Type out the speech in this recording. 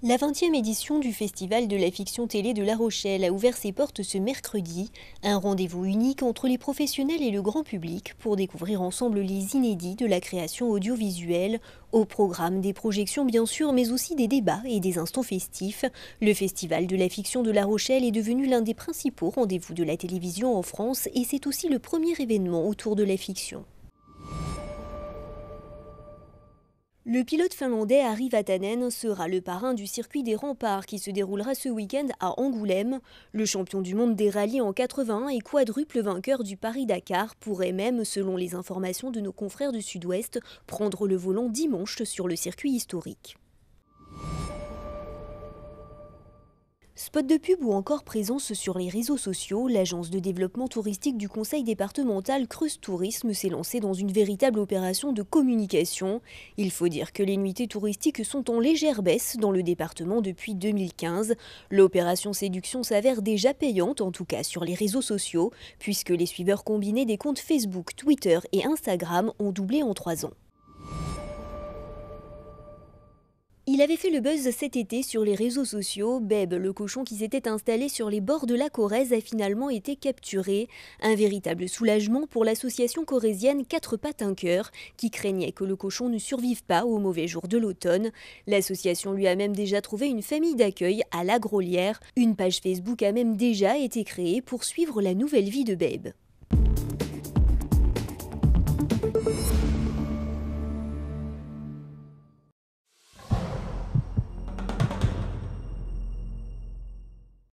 La 20e édition du Festival de la fiction télé de La Rochelle a ouvert ses portes ce mercredi, un rendez-vous unique entre les professionnels et le grand public pour découvrir ensemble les inédits de la création audiovisuelle, au programme des projections bien sûr, mais aussi des débats et des instants festifs. Le Festival de la fiction de La Rochelle est devenu l'un des principaux rendez-vous de la télévision en France et c'est aussi le premier événement autour de la fiction. Le pilote finlandais Ari Vatanen sera le parrain du circuit des remparts qui se déroulera ce week-end à Angoulême. Le champion du monde des rallyes en 81 et quadruple vainqueur du Paris-Dakar pourrait même, selon les informations de nos confrères du Sud-Ouest, prendre le volant dimanche sur le circuit historique. Spot de pub ou encore présence sur les réseaux sociaux, l'agence de développement touristique du conseil départemental Creuse Tourisme s'est lancée dans une véritable opération de communication. Il faut dire que les nuitées touristiques sont en légère baisse dans le département depuis 2015. L'opération séduction s'avère déjà payante, en tout cas sur les réseaux sociaux, puisque les suiveurs combinés des comptes Facebook, Twitter et Instagram ont doublé en 3 ans. Il avait fait le buzz cet été sur les réseaux sociaux. Beb, le cochon qui s'était installé sur les bords de la Corrèze, a finalement été capturé. Un véritable soulagement pour l'association corrézienne Quatre Pattes un Cœur, qui craignait que le cochon ne survive pas aux mauvais jours de l'automne. L'association lui a même déjà trouvé une famille d'accueil à La Grolière. Une page Facebook a même déjà été créée pour suivre la nouvelle vie de Beb.